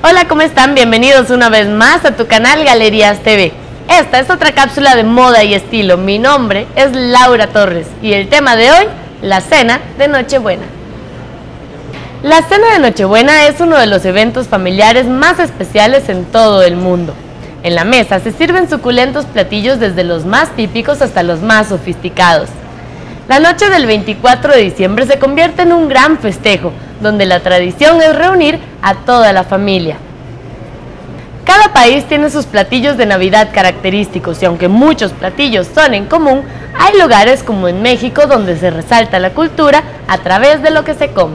Hola, ¿cómo están? Bienvenidos una vez más a tu canal Galerías TV. Esta es otra cápsula de moda y estilo. Mi nombre es Laura Torres y el tema de hoy, la cena de Nochebuena. La cena de Nochebuena es uno de los eventos familiares más especiales en todo el mundo. En la mesa se sirven suculentos platillos desde los más típicos hasta los más sofisticados. La noche del 24 de diciembre se convierte en un gran festejo, donde la tradición es reunir a toda la familia. Cada país tiene sus platillos de Navidad característicos y aunque muchos platillos son en común, hay lugares como en México donde se resalta la cultura a través de lo que se come.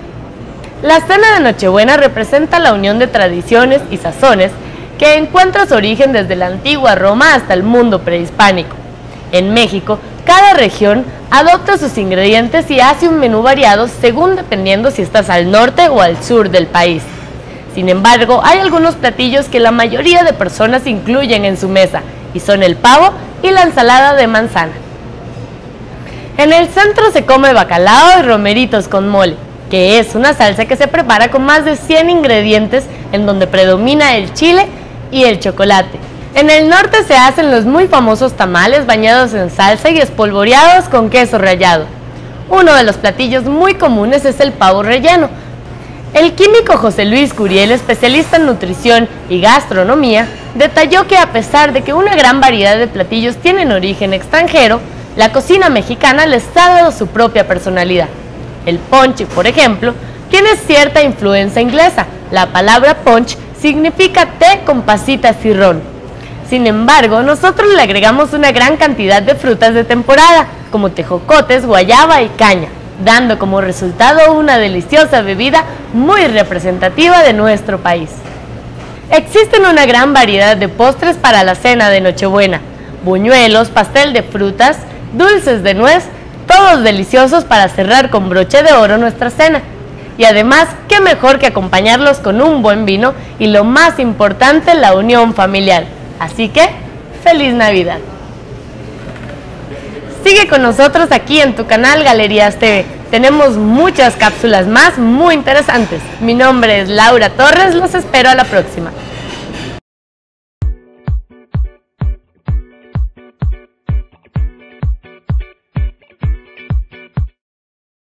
La cena de Nochebuena representa la unión de tradiciones y sazones que encuentra su origen desde la antigua Roma hasta el mundo prehispánico. En México, cada región adopta sus ingredientes y hace un menú variado según dependiendo si estás al norte o al sur del país. Sin embargo, hay algunos platillos que la mayoría de personas incluyen en su mesa, y son el pavo y la ensalada de manzana. En el centro se come bacalao y romeritos con mole, que es una salsa que se prepara con más de 100 ingredientes en donde predomina el chile y el chocolate. En el norte se hacen los muy famosos tamales bañados en salsa y espolvoreados con queso rallado. Uno de los platillos muy comunes es el pavo relleno. El químico José Luis Curiel, especialista en nutrición y gastronomía, detalló que a pesar de que una gran variedad de platillos tienen origen extranjero, la cocina mexicana les ha dado su propia personalidad. El ponche, por ejemplo, tiene cierta influencia inglesa. La palabra punch significa té con pasitas y ron. Sin embargo, nosotros le agregamos una gran cantidad de frutas de temporada, como tejocotes, guayaba y caña, dando como resultado una deliciosa bebida muy representativa de nuestro país. Existen una gran variedad de postres para la cena de Nochebuena: buñuelos, pastel de frutas, dulces de nuez, todos deliciosos para cerrar con broche de oro nuestra cena. Y además, qué mejor que acompañarlos con un buen vino y lo más importante, la unión familiar. Así que, ¡feliz Navidad! Sigue con nosotros aquí en tu canal Galerías TV. Tenemos muchas cápsulas más muy interesantes. Mi nombre es Laura Torres, los espero a la próxima.